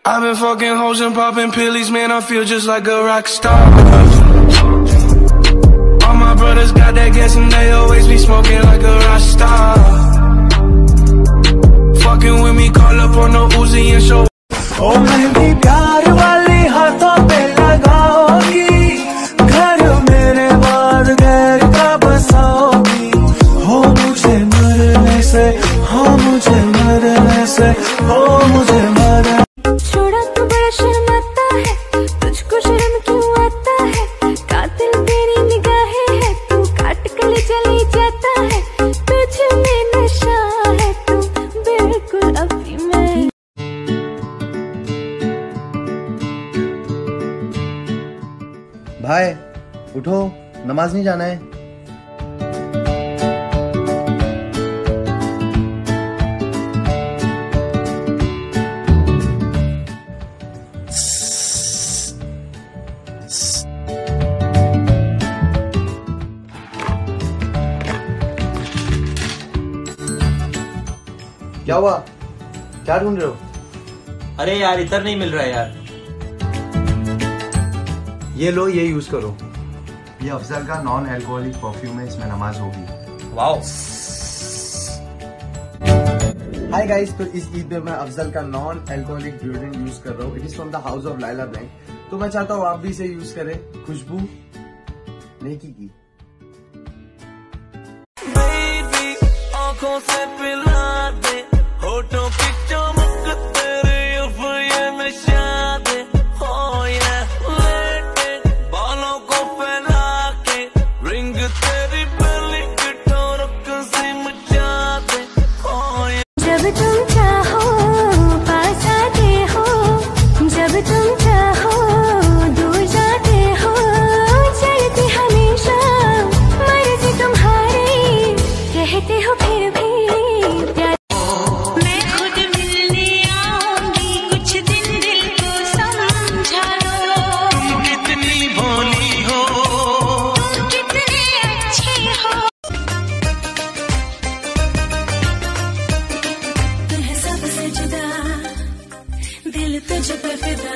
I've been fucking hoes and popping pillies, man, I feel just like a rock star. All my brothers got that gas and they always be smoking like a rock star. Fucking with me, call up on the Uzi and show. ओ मेहंदी प्यार वाली हाथों पे लगाओगी, घर मेरे बाद गैर का बसाओगी। हो मुझे मरने से, हो मुझे मरने से, हो मुझे मरने। छोड़ा तो बड़ा शर्माता है, तुझको शर्म क्यों आता है? कातिल तेरी निगाहें है, तू काट कर चली जाता है। तुझ में नशा है, तू बिल्कुल अभी मैं। भाई उठो, नमाज नहीं जाना है। क्या हुआ? क्या ढूंढ रहे हो? अरे यार इधर नहीं मिल रहा है यार। ये लो, ये यूज करो। ये अफजल का नॉन अल्कोहलिक परफ्यूम है, इसमें नमाज होगी। वाओ। हाय गाइस, तो इस ईद में मैं अफजल का नॉन अल्कोहलिक डिओड्रेंट यूज कर रहा हूँ। It is from the house of Laila Blank. तो मैं चाहता हूँ आप भी इसे यूज करें। खुशबू नेकी की। आंखों से पिला दे, होठों की चमक तेरे ऊपर ये नशा दे। हो या लेटे बालों को फैला के, रिंग तेरी बेली की ठोरक से मचा दे। हो या जब तुम चाहो पास आते हो, जब तुम चाहो दूर जाते हो। चलती हमेशा मर्जी तुम्हारी, कहते हो फिर भी प्यार। मैं खुद मिलने आऊंगी, कुछ दिन दिल को समझा लो। तुम कितनी भोली हो, तुम कितने अच्छे हो। तुम है सबसे जुदा, दिल तुझ पे फिदा।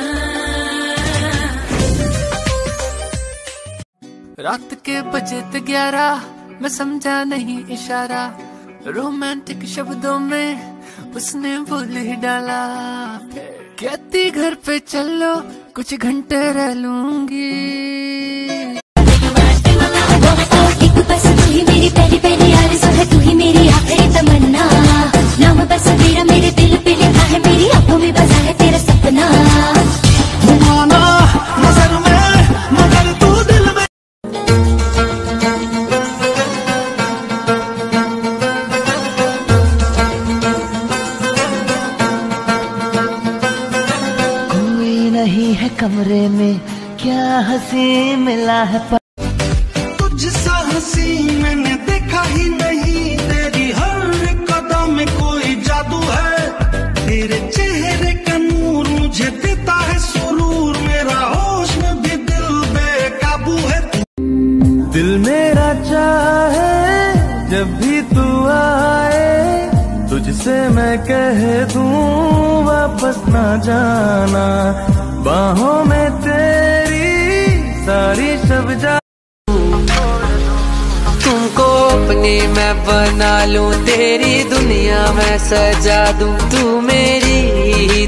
रात के बजे 11, मैं समझा नहीं इशारा। रोमांटिक शब्दों में उसने बोल ही डाला, कहती घर पे चलो कुछ घंटे रह लूंगी। एक बस तू ही मेरी पहली पहली आरज़ू है, तू ही मेरी आखिरी तमन्ना। नाम बस तेरा मेरे दिल पे लिखा है, मेरी आंखों में बसा है तेरा सपना। घुमाना नजर में मगर तू दिल में। कोई नहीं है कमरे में, क्या हंसी मिला है। तुझसा हंसी मैंने देखा ही नहीं, तेरी हर कदम में कोई जादू है। तेरे चेहरे का नूर मुझे देता है सुरूर, मेरा होश में भी दिल बेकाबू है। दिल मेरा चाहे जब भी तू आए, तुझसे मैं कह दूं वापस ना जाना। बाहों में तेरी सारी शब जा। तुमको अपनी मैं बना लूं, तेरी दुनिया मैं सजा दूं। तू मेरी